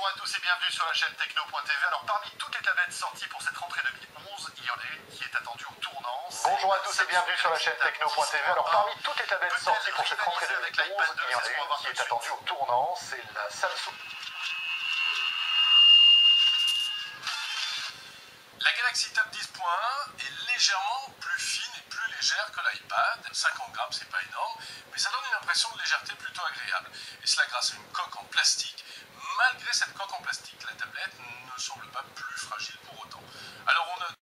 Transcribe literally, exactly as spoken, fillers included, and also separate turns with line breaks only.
Bonjour à tous et bienvenue sur la chaîne techno point t v. Alors parmi toutes les tablettes sorties pour cette rentrée deux mille onze, il y en a une qui est attendue au tournant.
Bonjour à tous et bienvenue sur la chaîne techno point t v. Alors parmi toutes les tablettes sorties pour cette rentrée deux mille onze, il y en a une qui est attendue au tournant, c'est la Samsung.
La Galaxy Tab dix point un est légèrement plus fine et plus légère que l'iPad. cinquante grammes, c'est pas énorme, mais ça donne une impression de légèreté plutôt agréable. Et cela grâce à une coque en plastique. Malgré cette coque en plastique, la tablette ne semble pas plus fragile pour autant. Alors on a